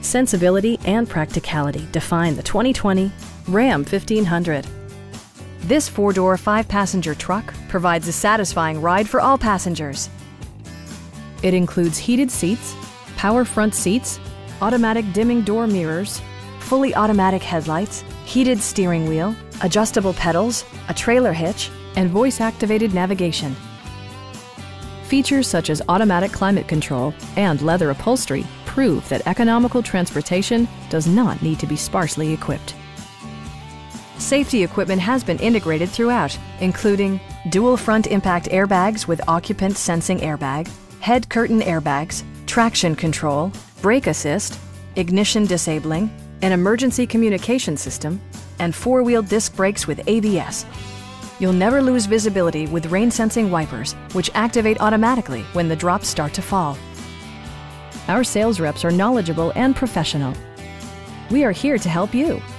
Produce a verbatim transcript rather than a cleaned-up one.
Sensibility and practicality define the twenty twenty Ram fifteen hundred. This four-door, five-passenger truck provides a satisfying ride for all passengers. It includes heated seats, power front seats, automatic dimming door mirrors, fully automatic headlights, heated steering wheel, adjustable pedals, a trailer hitch, and voice-activated navigation. Features such as automatic climate control and leather upholstery prove that economical transportation does not need to be sparsely equipped. Safety equipment has been integrated throughout, including dual front impact airbags with occupant sensing airbag, head curtain airbags, traction control, brake assist, ignition disabling, an emergency communication system, and four-wheel disc brakes with A B S. You'll never lose visibility with rain-sensing wipers, which activate automatically when the drops start to fall. Our sales reps are knowledgeable and professional. We are here to help you.